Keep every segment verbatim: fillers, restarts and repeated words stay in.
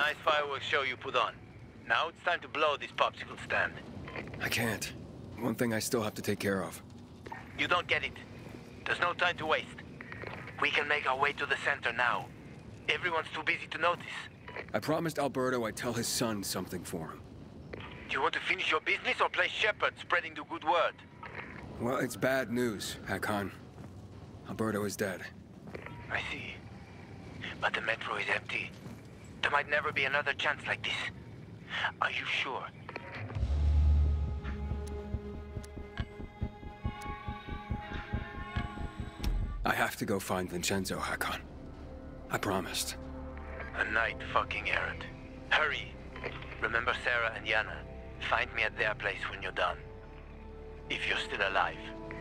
Nice fireworks show you put on. Now it's time to blow this popsicle stand. I can't. One thing I still have to take care of. You don't get it. There's no time to waste. We can make our way to the center now. Everyone's too busy to notice. I promised Alberto I'd tell his son something for him. Do you want to finish your business or play shepherd, spreading the good word? Well, it's bad news, Hakon. Alberto is dead. I see. But the metro is empty. There might never be another chance like this. Are you sure? I have to go find Vincenzo, Hakon. I promised. A night fucking errand. Hurry. Remember Sarah and Yana. Find me at their place when you're done. If you're still alive.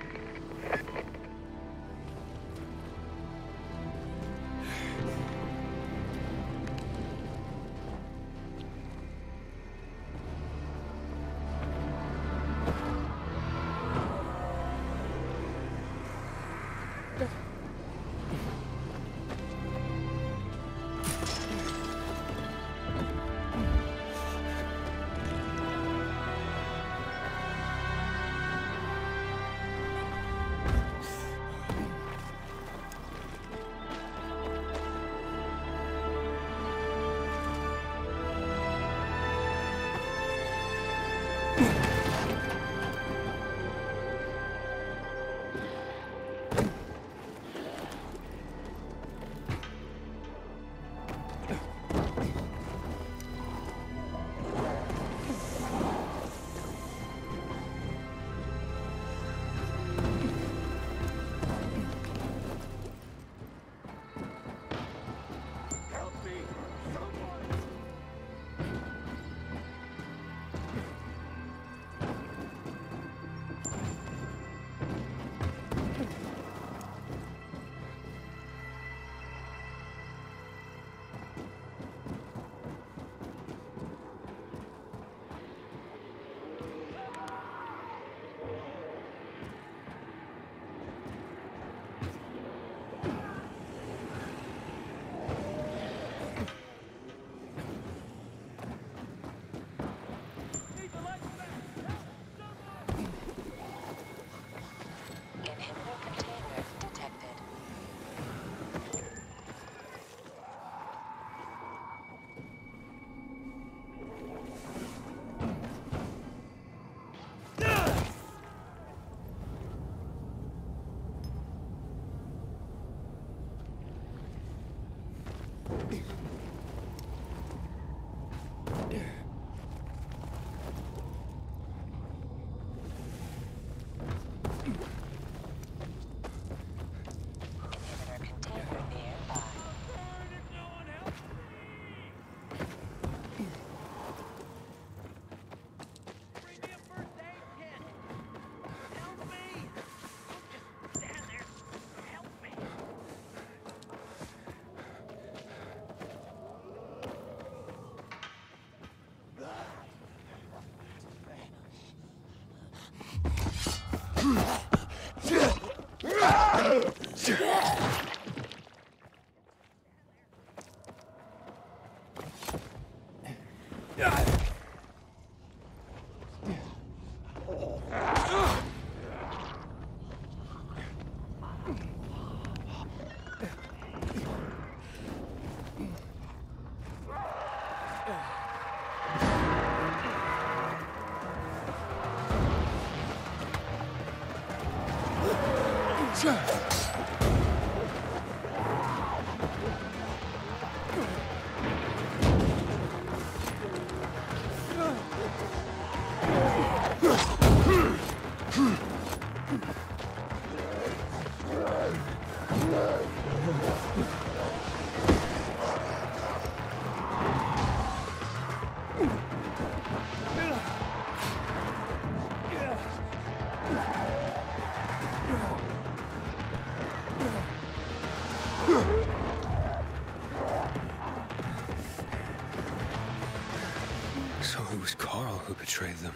So it was Carl who betrayed them.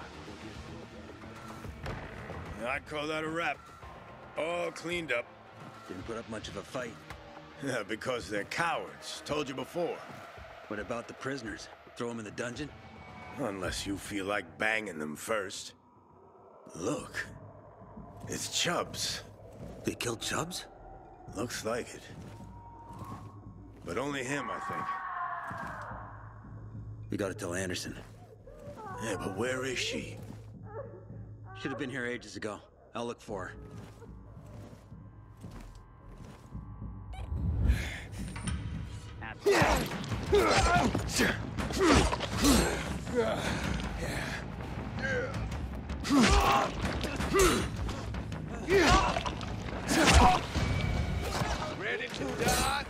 I'd call that a wrap. All cleaned up. Didn't put up much of a fight. Yeah, because they're cowards. Told you before. What about the prisoners? Throw them in the dungeon? Unless you feel like banging them first. Look. It's Chubbs. They killed Chubbs? Looks like it. But only him, I think. We gotta tell Anderson. Yeah, but where is she? Should have been here ages ago. I'll look for her. Ready to die?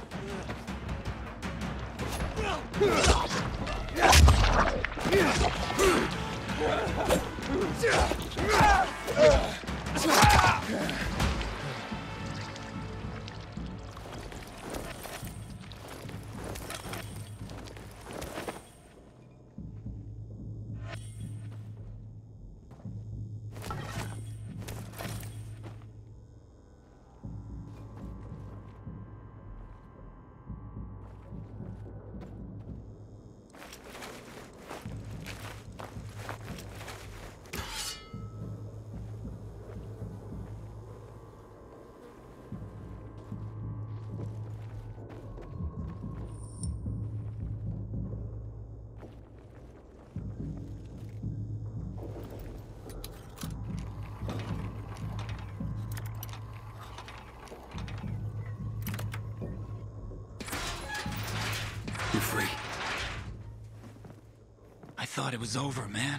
You're free. I thought it was over, man.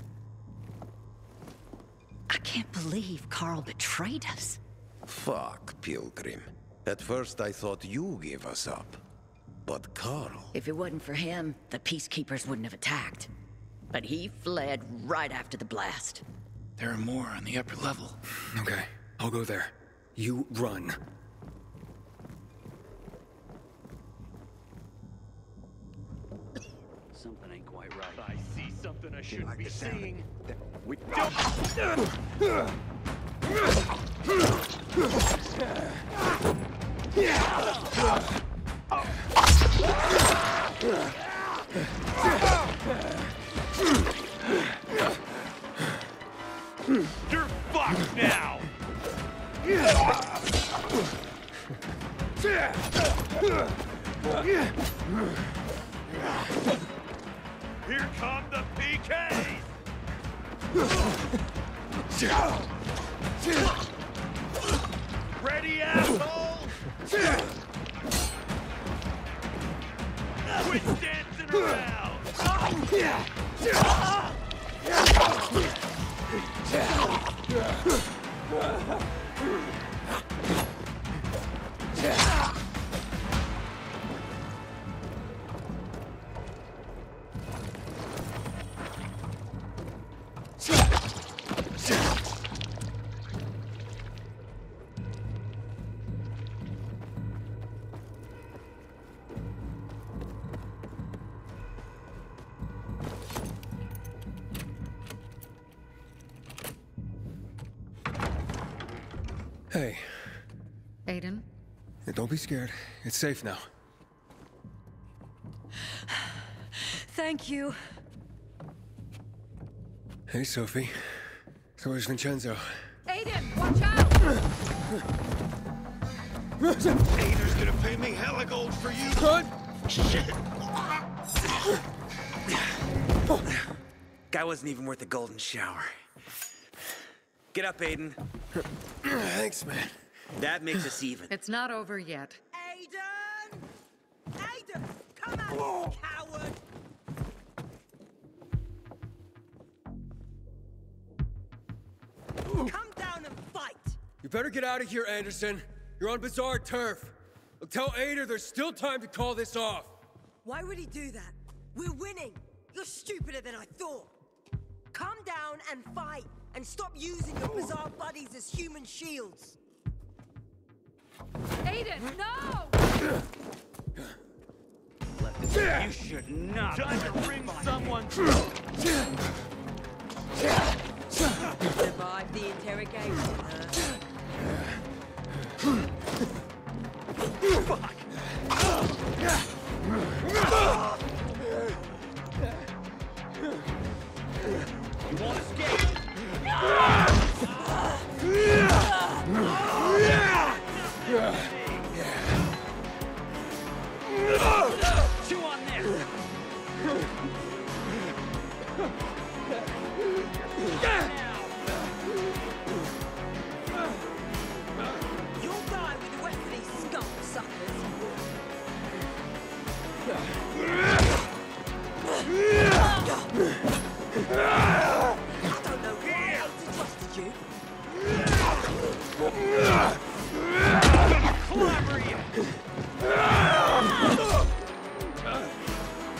I can't believe Carl betrayed us. Fuck, Pilgrim. At first I thought you gave us up. But Carl... If it wasn't for him, the Peacekeepers wouldn't have attacked. But he fled right after the blast. There are more on the upper level. Okay, I'll go there. You run. Something ain't quite right. I see something I shouldn't be seeing. We You're fucked now! Here come the P Ks! Ready, asshole? Quit dancing around! Hey. Aiden? Yeah, don't be scared. It's safe now. Thank you. Hey, Sophie. So where's Vincenzo? Aiden, watch out! Ader's gonna pay me hella gold for you. Run! Shit. Guy wasn't even worth a golden shower. Get up, Aiden. Thanks, man. That makes us even. It's not over yet. Aiden! Aiden! Come out, you coward! Come down and fight! You better get out of here, Anderson. You're on bizarre turf. Tell Ader there's still time to call this off. Why would he do that? We're winning! You're stupider than I thought! Come down and fight, and stop using your bizarre buddies as human shields! Aiden, no! You should not. Time to bring someone. Survive the interrogation, huh? Fuck.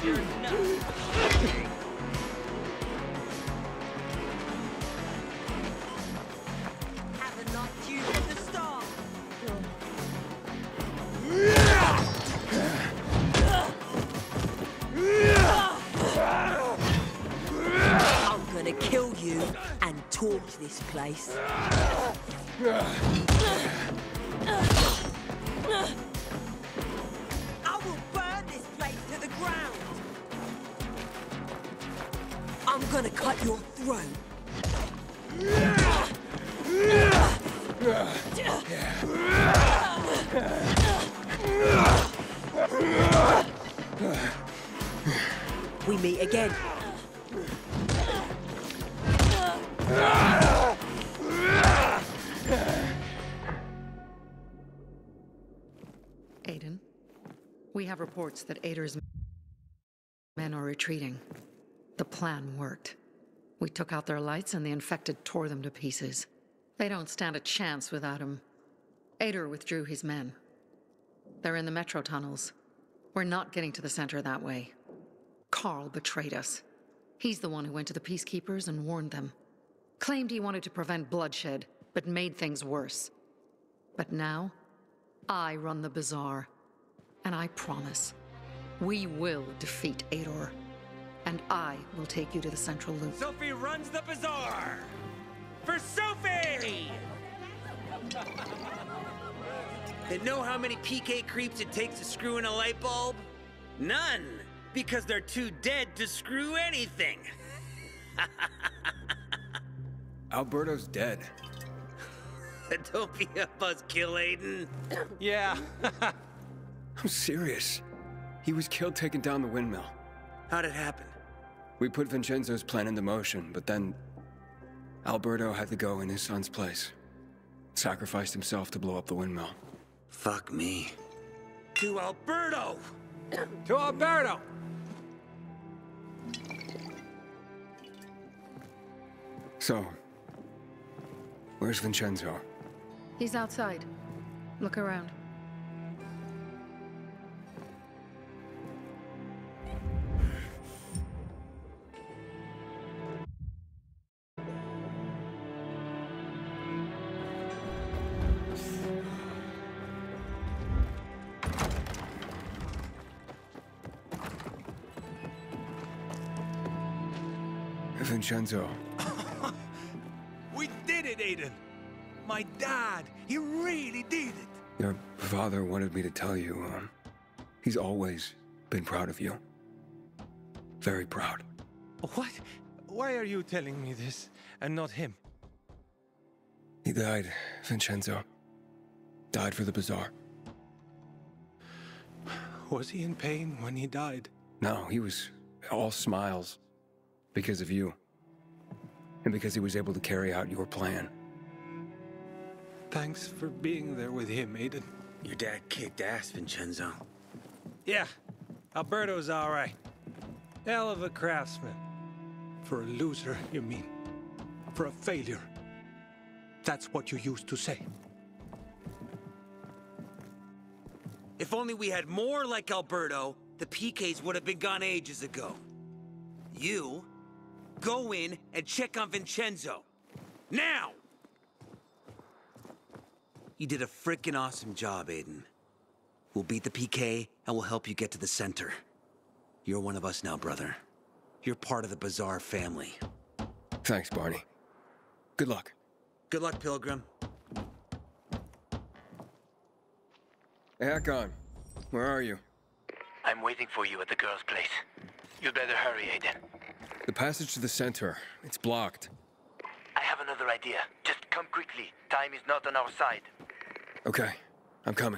You're nuts. Haven't knocked you from the start. I'm gonna kill you and torch this place. I will burn this place to the ground. I'm gonna cut your throat. We meet again. Aiden, we have reports that Ader's men are retreating. The plan worked. We took out their lights and the infected tore them to pieces. They don't stand a chance without him. Ader withdrew his men. They're in the metro tunnels. We're not getting to the center that way. Carl betrayed us. He's the one who went to the Peacekeepers and warned them. Claimed he wanted to prevent bloodshed, but made things worse. But now, I run the bazaar. And I promise, we will defeat Ader. And I will take you to the central loop. Sophie runs the bazaar! For Sophie! And know how many P K creeps it takes to screw in a light bulb? None! Because they're too dead to screw anything! Alberto's dead. Don't be a buzzkill, Aiden. Yeah. I'm serious. He was killed taking down the windmill. How'd it happen? We put Vincenzo's plan into motion, but then Alberto had to go in his son's place. Sacrificed himself to blow up the windmill. Fuck me. To Alberto! To Alberto! So, where's Vincenzo? He's outside. Look around. Vincenzo. We did it, Aiden! My dad, he really did it! Your father wanted me to tell you, um, he's always been proud of you. Very proud. What? Why are you telling me this, and not him? He died, Vincenzo. Died for the bazaar. Was he in pain when he died? No, he was all smiles. Because of you. And because he was able to carry out your plan. Thanks for being there with him, Aiden. Your dad kicked ass, Vincenzo. Yeah, Alberto's all right. Hell of a craftsman. For a loser, you mean? For a failure. That's what you used to say. If only we had more like Alberto, the P Ks would have been gone ages ago. You, go in and check on Vincenzo. Now! You did a frickin' awesome job, Aiden. We'll beat the P K, and we'll help you get to the center. You're one of us now, brother. You're part of the Bazaar family. Thanks, Barney. Good luck. Good luck, Pilgrim. Hey, Hakon. Where are you? I'm waiting for you at the girl's place. You'd better hurry, Aiden. The passage to the center. It's blocked. I have another idea. Just come quickly. Time is not on our side. Okay. I'm coming.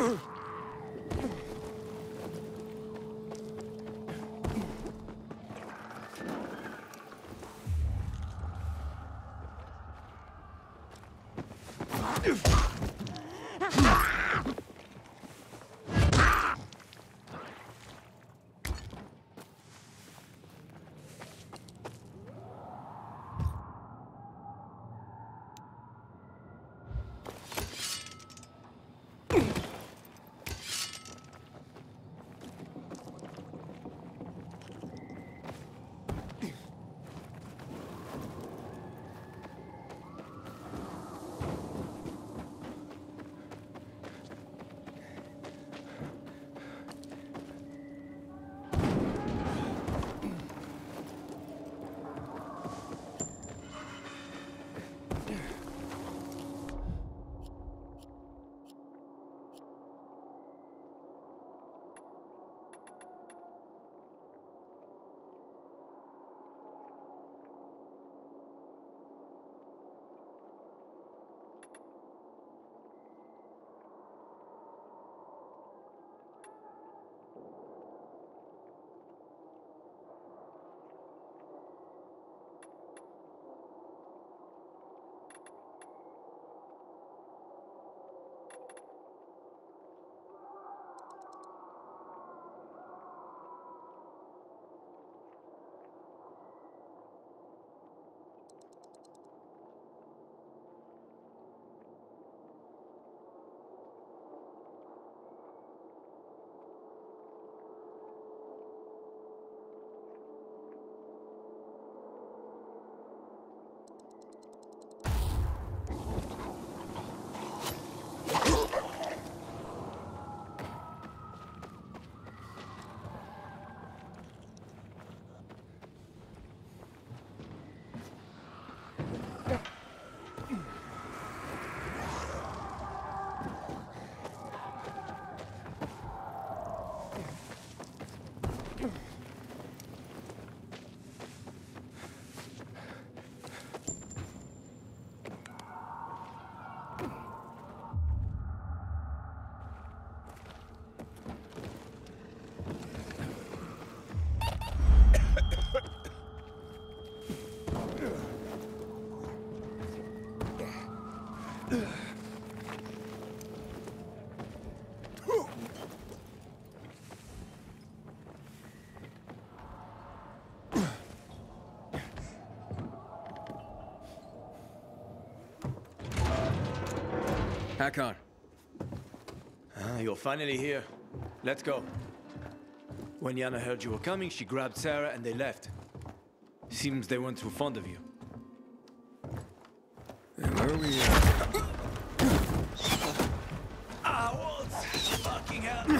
Hakon. Ah, you're finally here. Let's go. When Yana heard you were coming, she grabbed Sarah and they left. Seems they weren't too fond of you. And where are we at? Ah, Waltz! Fucking hell!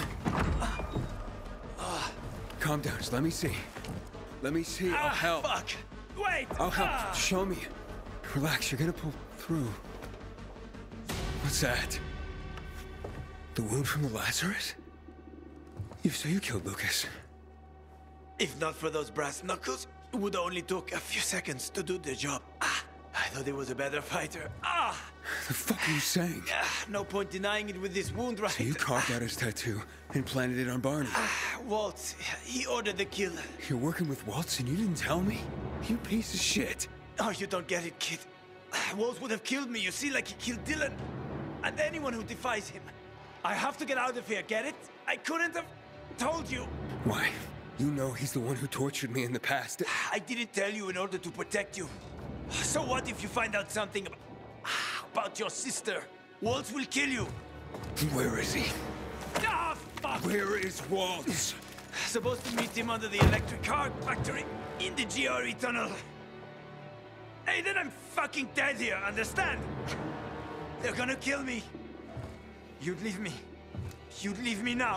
Calm down, just let me see. Let me see, I'll Ah, help. fuck! Wait! I'll help, Ah. show me. Relax, you're gonna pull through. What's that? The wound from the Lazarus? You say you killed Lucas. If not for those brass knuckles, it would only took a few seconds to do the job. Ah, I thought he was a better fighter. Ah! The fuck are you saying? Ah, no point denying it with this wound, right? So you carved out his tattoo and planted it on Barney. Ah, Waltz, he ordered the kill. You're working with Waltz and you didn't tell me? You piece of shit. Oh, you don't get it, kid. Waltz would have killed me, you see, like he killed Dylan. And anyone who defies him. I have to get out of here, get it? I couldn't have told you. Why? You know he's the one who tortured me in the past. I didn't tell you in order to protect you. So what if you find out something about, about your sister? Waltz will kill you. Where is he? Ah, fuck! Where is Waltz? Supposed to meet him under the electric car factory in the G R E tunnel. Hey, then I'm fucking dead here, understand? They're gonna kill me. You'd leave me. You'd leave me now.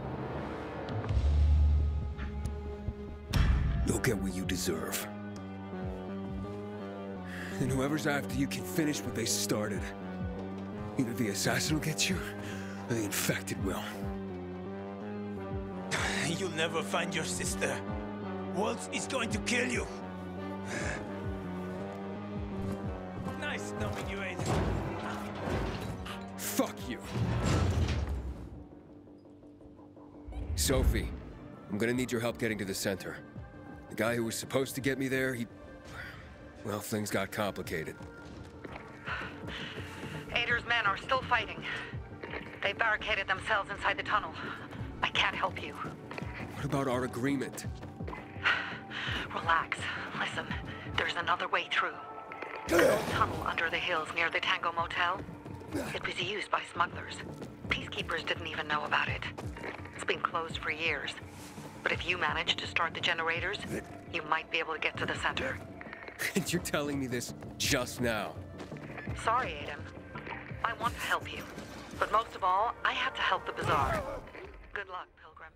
You'll get what you deserve. And whoever's after you can finish what they started. Either the assassin will get you, or the infected will. You'll never find your sister. Waltz is going to kill you. Nice knowing you, Aiden. Fuck you. Sophie, I'm gonna need your help getting to the center. The guy who was supposed to get me there, he... well, things got complicated. Ader's men are still fighting. They barricaded themselves inside the tunnel. I can't help you. What about our agreement? Relax. Listen, there's another way through. The old tunnel under the hills near the Tango Motel. It was used by smugglers. Peacekeepers didn't even know about it. It's been closed for years. But if you manage to start the generators, you might be able to get to the center. And you're telling me this just now? Sorry, Aiden. I want to help you. But most of all, I had to help the Bazaar. Good luck, Pilgrim.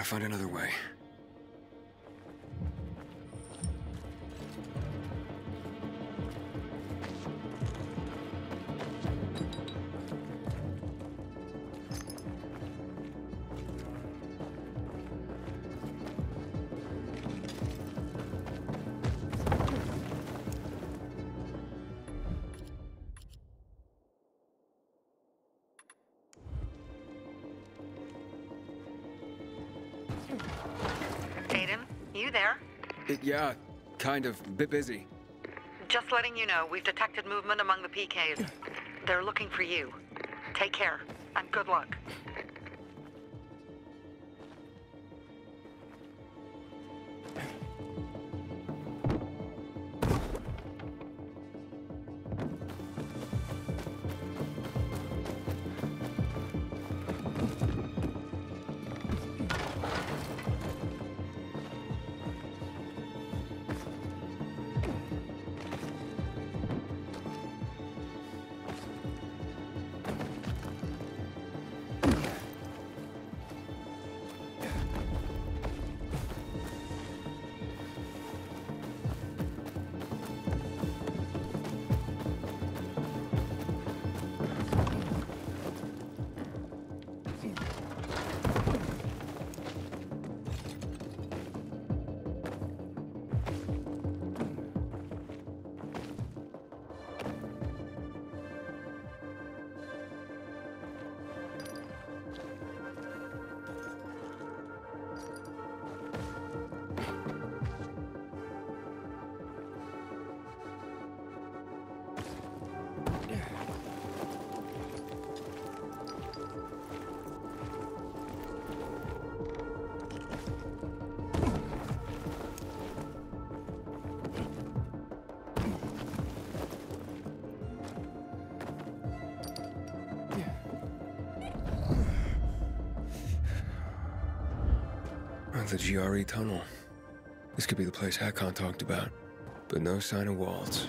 find another way. Aiden, you there? Uh, yeah, kind of. Bit busy. Just letting you know, we've detected movement among the P Ks. They're looking for you. Take care, and good luck. The G R E tunnel. This could be the place Hakon talked about, but no sign of Waltz.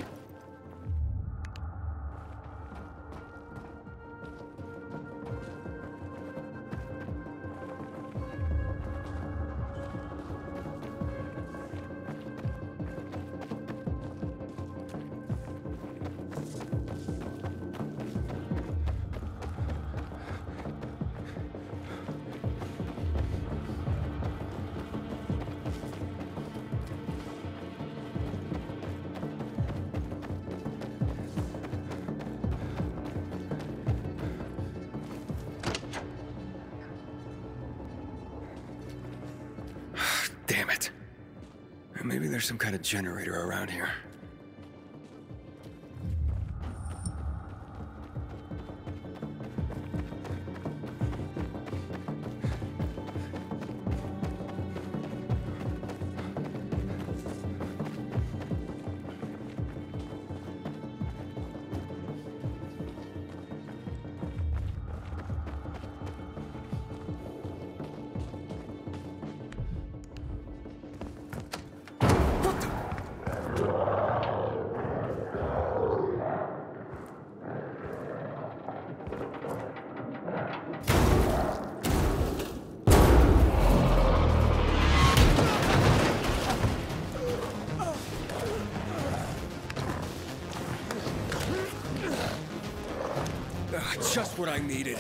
Damn it. Maybe there's some kind of generator around here. Just what I needed.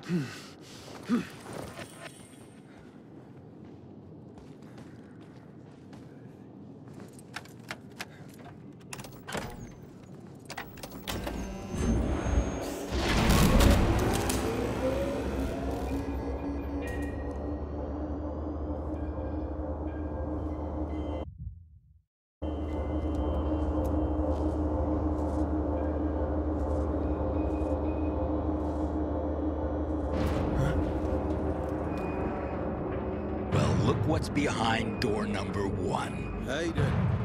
Well, look what's behind door number one. Aiden.